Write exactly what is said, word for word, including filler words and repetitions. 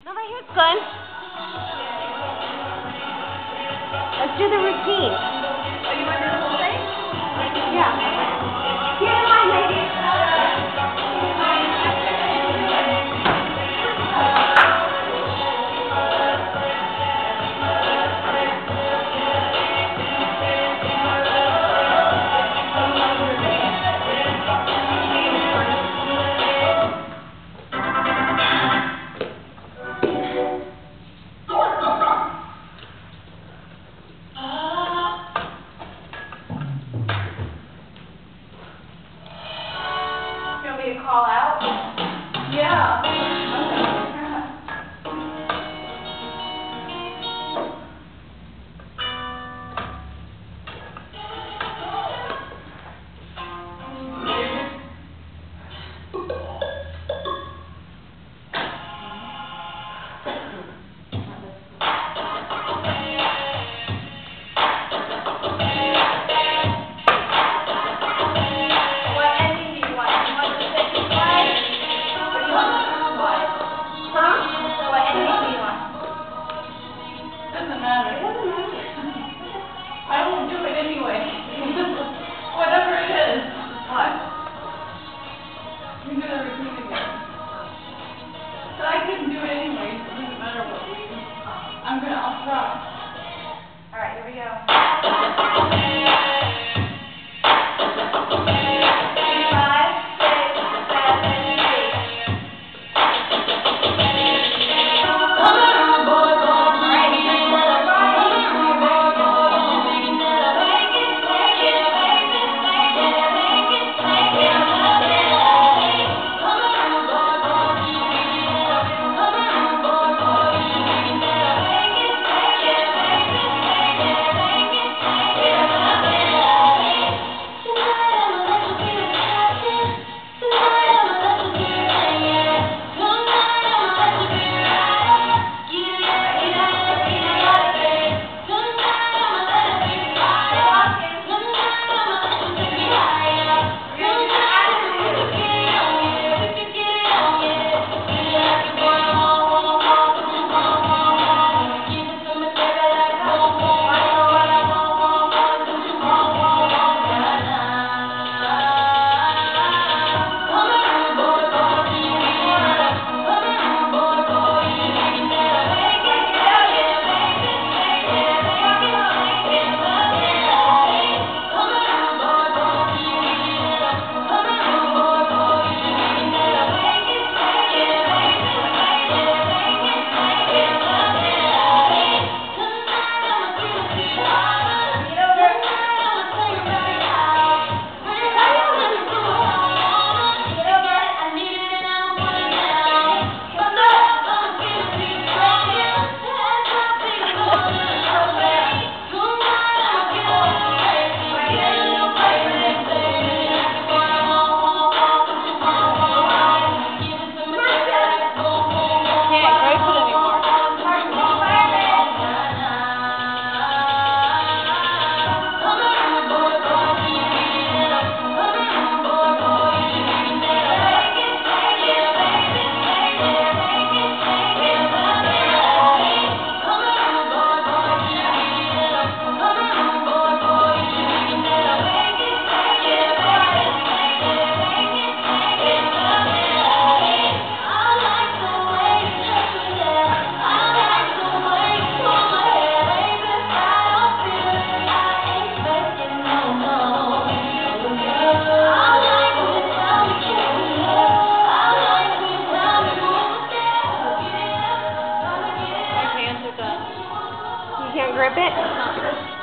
No, right here, son. Let's do the routine. Oh, you want to do the whole thing? Yeah. Get in line, ladies. Call out? Yeah. I'm gonna, I'll try. All right, here we go. Five, six, seven, eight. All right, boy, boy, make it, make it, make it, make it, make it, love it. You can't grip it?